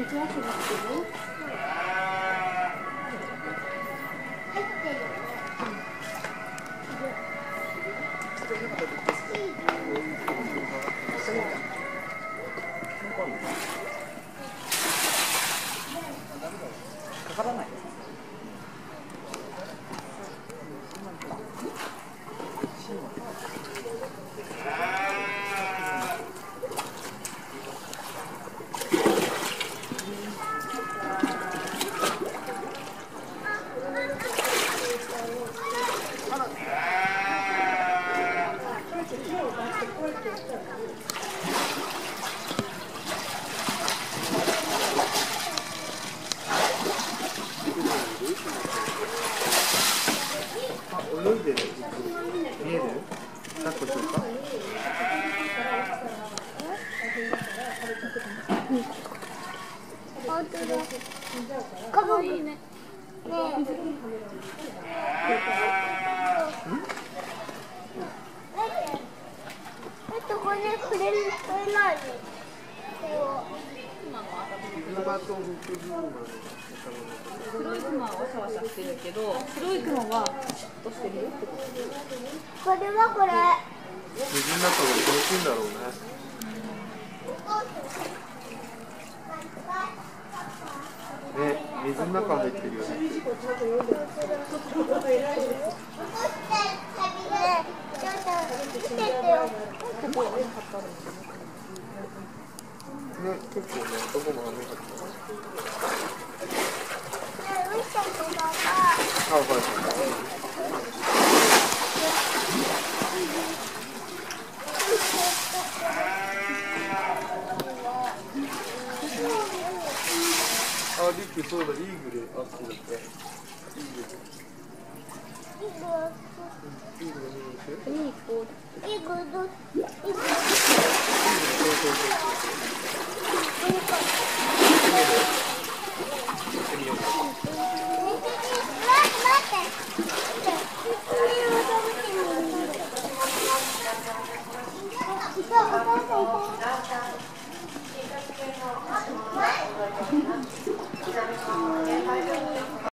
かからない。泳いでる見える？抱っこしようか？ 本当だ。かわいいね。ねえ。これ触れないの。 黒いクマはワシャワシャしてるけど、白いクマはシュッとしてるよってこと。 これはこれ。 水の中が楽しいんだろうね。ね、水の中入ってるよね。ね、結構ね、どこも雨降ってます。あ、はいはい。あ、リック、そうだ、イーグル、あ、そうだった。イーグル。イーグル見に行く？ イーグルどう？イーグル。 そうそうそう。行ってみようか。 待って。